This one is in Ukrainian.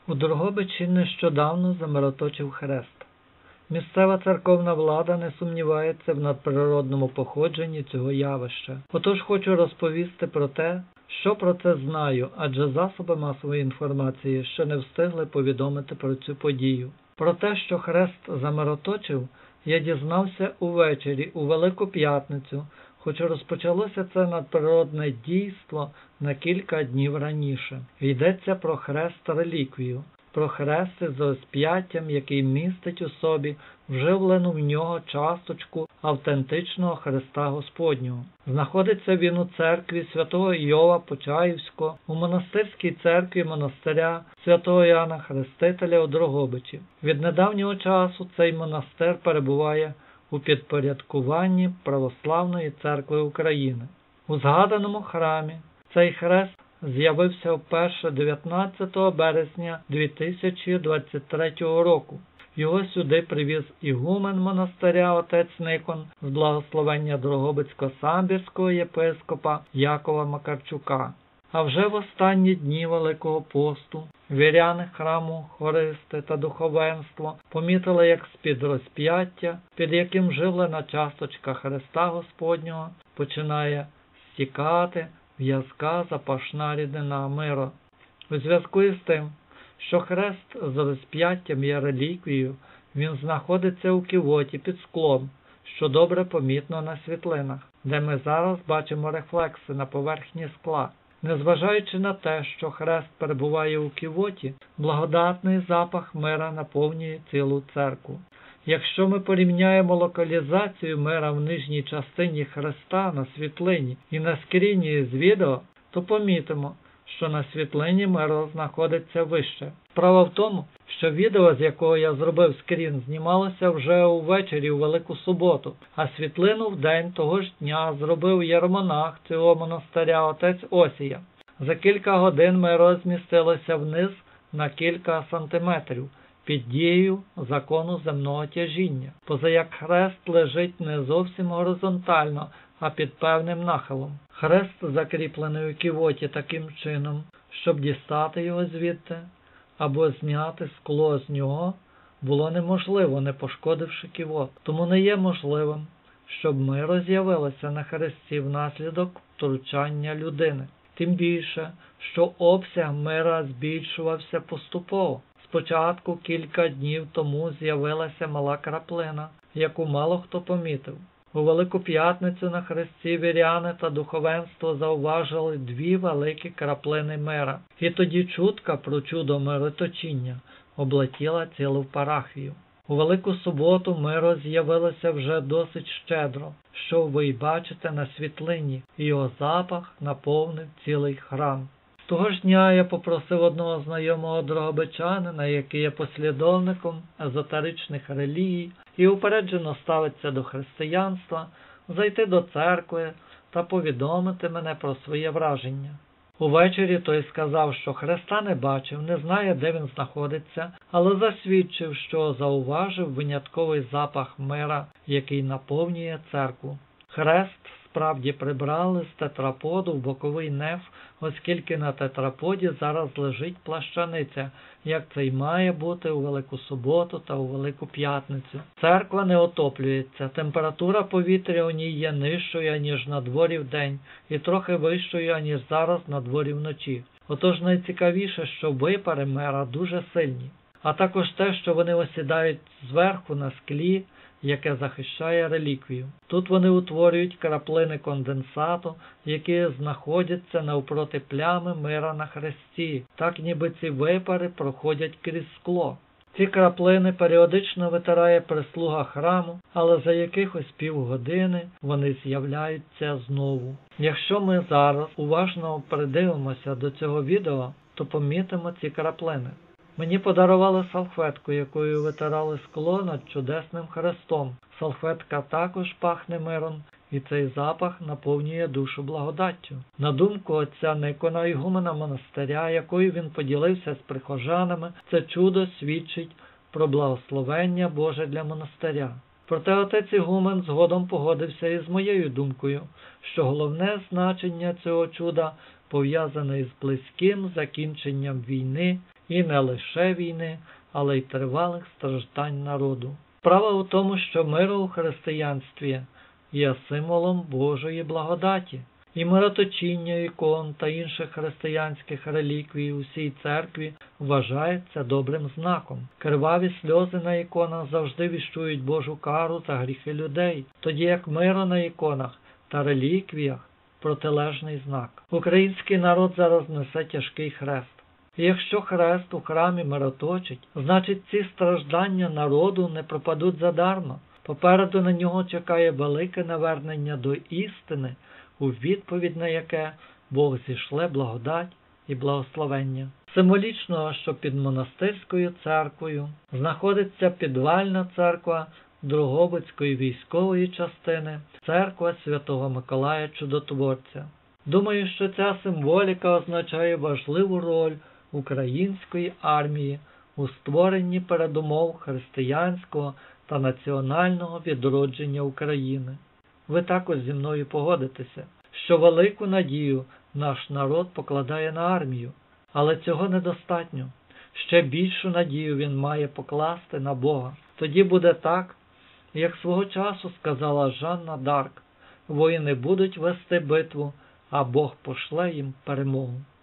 У Дрогобичі нещодавно замироточив хрест. Місцева церковна влада не сумнівається в надприродному походженні цього явища. Отож хочу розповісти про те, що про це знаю, адже засоби масової інформації ще не встигли повідомити про цю подію. Про те, що хрест замироточив, я дізнався увечері у Велику П'ятницю, хоч розпочалося це надприродне дійство на кілька днів раніше. Йдеться про хрест-реліквію, про хрест із розп'яттям, який містить у собі вживлену в нього часточку автентичного Христа Господнього. Знаходиться він у церкві святого Іова Почаївського, у монастирській церкві монастиря святого Іоанна Хрестителя у Дрогобичі. Від недавнього часу цей монастир перебуває у підпорядкуванні Православної церкви України. У згаданому храмі цей хрест з'явився вперше 19 березня 2023 року. Його сюди привіз ігумен монастиря отець Никон з благословення Дрогобицько-Самбірського єпископа Якова Макарчука. А вже в останні дні Великого посту віряни храму, хористи та духовенство помітили, як з-під розп'яття, під яким живлена часточка Христа Господнього, починає стікати в'язка запашна рідина миру. У зв'язку із тим, що хрест з розп'яттям є реліквією, він знаходиться у ківоті під склом, що добре помітно на світлинах, де ми зараз бачимо рефлекси на поверхні скла. Незважаючи на те, що хрест перебуває у ківоті, благодатний запах мира наповнює цілу церкву. Якщо ми порівняємо локалізацію мира в нижній частині хреста на світлині і на скріні з відео, то помітимо, що на світлині миро знаходиться вище. Справа в тому, що відео, з якого я зробив скрін, знімалося вже увечері у Велику Суботу, а світлину в день того ж дня зробив єромонах цього монастиря отець Осія. За кілька годин миро змістилося вниз на кілька сантиметрів, під дією закону земного тяжіння, позаяк хрест лежить не зовсім горизонтально, а під певним нахилом. Хрест закріплений у ківоті таким чином, щоб дістати його звідти, або зняти скло з нього, було неможливо, не пошкодивши ківот. Тому не є можливим, щоб миро з'явилося на хресті внаслідок втручання людини. Тим більше, що обсяг мира збільшувався поступово. Спочатку кілька днів тому з'явилася мала краплина, яку мало хто помітив. У Велику П'ятницю на хресті віряни та духовенство зауважили дві великі краплини мира. І тоді чутка про чудо мироточіння облетіла цілу парафію. У Велику Суботу миро з'явилося вже досить щедро, що ви й бачите на світлині, і його запах наповнив цілий храм. Того ж дня я попросив одного знайомого дрогобичанина, який є послідовником езотеричних релігій і упереджено ставиться до християнства, зайти до церкви та повідомити мене про своє враження. Увечері той сказав, що хреста не бачив, не знає, де він знаходиться, але засвідчив, що зауважив винятковий запах мира, який наповнює церкву. Хрест справді прибрали з тетраподу в боковий неф, оскільки на тетраподі зараз лежить плащаниця, як це й має бути у Велику Суботу та у Велику П'ятницю. Церква не отоплюється, температура повітря у ній є нижчою, ніж на дворі вдень, і трохи вищою, ніж зараз на дворі вночі. Отож найцікавіше, що випари мера дуже сильні, а також те, що вони осідають зверху на склі, яке захищає реліквію. Тут вони утворюють краплини конденсату, які знаходяться навпроти плями мира на хресті, так ніби ці випари проходять крізь скло. Ці краплини періодично витирає прислуга храму, але за якихось півгодини вони з'являються знову. Якщо ми зараз уважно придивимося до цього відео, то помітимо ці краплини. Мені подарували салфетку, якою витирали скло над чудесним хрестом. Салфетка також пахне миром, і цей запах наповнює душу благодаттю. На думку отця Никона, ігумена монастиря, якою він поділився з прихожанами, це чудо свідчить про благословення Боже для монастиря. Проте отець ігумен згодом погодився із моєю думкою, що головне значення цього чуда пов'язане із близьким закінченням війни і не лише війни, але й тривалих страждань народу. Справа у тому, що мир у християнстві є символом Божої благодаті, і мироточіння ікон та інших християнських реліквій у всій церкві вважається добрим знаком. Криваві сльози на іконах завжди віщують Божу кару за гріхи людей, тоді як мир на іконах та реліквіях – протилежний знак. Український народ зараз несе тяжкий хрест. І якщо хрест у храмі мироточить, значить ці страждання народу не пропадуть задарма. Попереду на нього чекає велике навернення до істини, у відповідь на яке Бог зішле благодать і благословення. Символічно, що під монастирською церквою знаходиться підвальна церква Дрогобицької військової частини, церква Святого Миколая Чудотворця. Думаю, що ця символіка означає важливу роль української армії у створенні передумов християнського та національного відродження України. Ви також зі мною погодитеся, що велику надію наш народ покладає на армію, але цього недостатньо. Ще більшу надію він має покласти на Бога. Тоді буде так, як свого часу сказала Жанна Дарк: воїни будуть вести битву, а Бог пошле їм перемогу.